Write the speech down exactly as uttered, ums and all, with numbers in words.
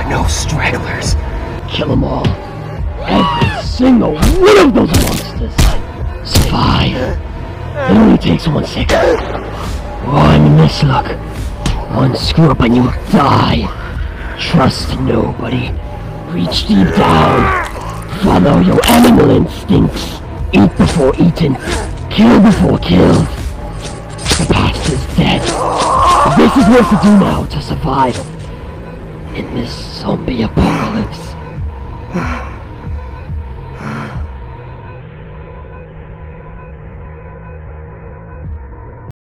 No stragglers. Kill them all. Every single one of those monsters. Survive. It only takes one second. One mislook. One screw up and you die. Trust nobody. Reach deep down. Follow your animal instincts. Eat before eaten. Kill before killed. The past is dead. This is what to do now to survive in this zombie apocalypse.